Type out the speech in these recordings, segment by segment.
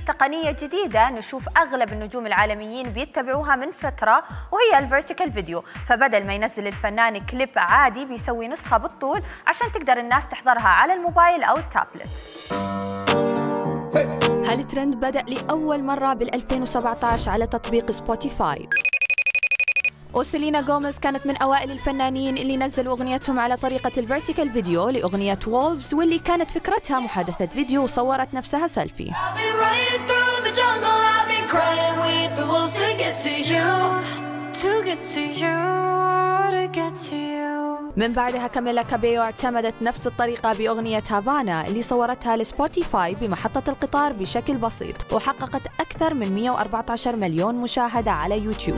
تقنية جديدة نشوف أغلب النجوم العالميين بيتبعوها من فترة، وهي الفيرتيكال فيديو. فبدل ما ينزل الفنان كليب عادي بيسوي نسخة بالطول عشان تقدر الناس تحضرها على الموبايل أو التابلت. هالترند بدأ لأول مرة بال2017 على تطبيق سبوتيفاي، وسيلينا غوميز كانت من أوائل الفنانين اللي نزلوا أغنيتهم على طريقة الفيرتيكال فيديو لأغنية وولفز، واللي كانت فكرتها محادثة فيديو وصورت نفسها سيلفي. من بعدها كاميلا كابيو اعتمدت نفس الطريقة بأغنية هافانا اللي صورتها لسبوتيفاي بمحطة القطار بشكل بسيط، وحققت أكثر من 114 مليون مشاهدة على يوتيوب.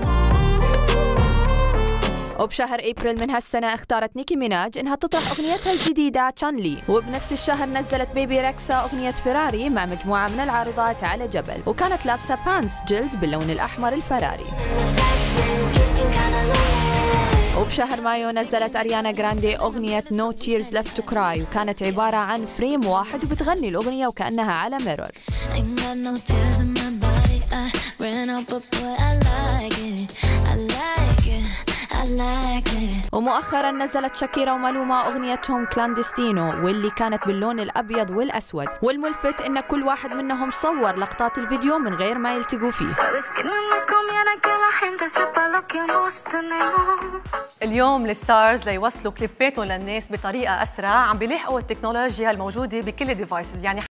وبشهر ابريل من هالسنة اختارت نيكي ميناج انها تطرح اغنيتها الجديدة تشانلي، وبنفس الشهر نزلت بيبي ريكسا اغنية فيراري مع مجموعة من العارضات على جبل، وكانت لابسة بانس جلد باللون الاحمر الفراري. وبشهر مايو نزلت أريانا جراندي أغنية No Tears Left to Cry، وكانت عبارة عن فريم واحد وبتغني الأغنية وكأنها على ميرور. ومؤخرا نزلت شاكيرا ومالوما أغنيتهم كلاندستينو، واللي كانت باللون الأبيض والأسود، والملفت إن كل واحد منهم صور لقطات الفيديو من غير ما يلتقوا فيه. اليوم الستارز ليوصلوا كليباتهم للناس بطريقة أسرع عم بيلاحقوا التكنولوجيا الموجودة بكل الديفايسز، يعني